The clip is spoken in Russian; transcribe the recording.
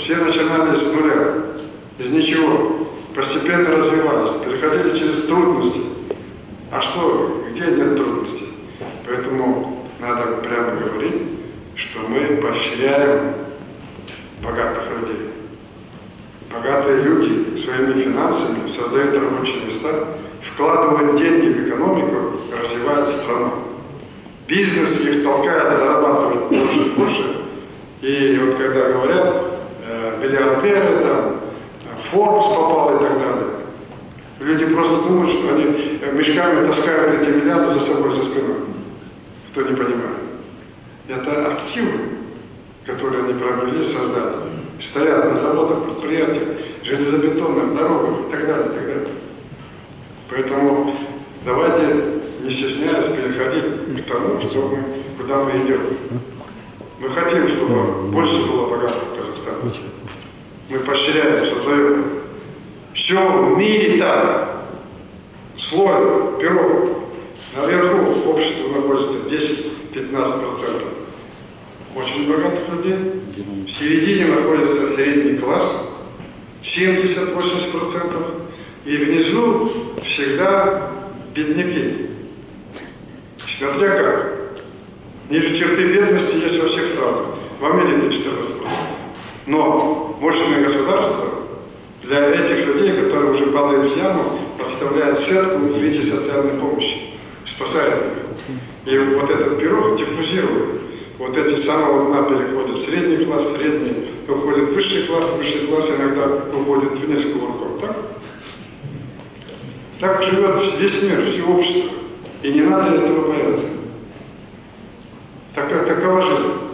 Все начинали с нуля, из ничего, постепенно развивались, переходили через трудности. А что, где нет трудностей? Поэтому надо прямо говорить, что мы поощряем богатых людей. Богатые люди своими финансами создают рабочие места, вкладывают деньги в экономику, развивают страну. Бизнес их толкает зарабатывать больше и больше. И вот когда говорят, миллиардеры, там, Forbes попал и так далее, люди просто думают, что они мешками таскают эти миллиарды за собой, за спиной. Кто не понимает. Это активы, которые они приобрели, создали. Стоят на заводах, предприятиях, железобетонных, дорогах и так далее, и так далее. Поэтому давайте, не стесняясь, переходить к тому, что куда мы идем. Мы хотим, чтобы больше было богатых в Казахстане. Мы поощряем, создаем. Все в мире так. Слой, пирог. Наверху общество находится 10-15%. Очень богатых людей. В середине находится средний класс, 70-80%. И внизу всегда бедняки. Смотря как. Ниже черты бедности есть во всех странах. В Америке 14%. Но мощное государство для этих людей, которые уже падают в яму, подставляет сетку в виде социальной помощи. Спасает их. И вот этот пирог диффузирует. Вот эти с самого дна переходят в средний класс, средний уходит в высший класс иногда уходит вниз кувырком. Так? Так живет весь мир, все общество. И не надо этого бояться. Такова жизнь.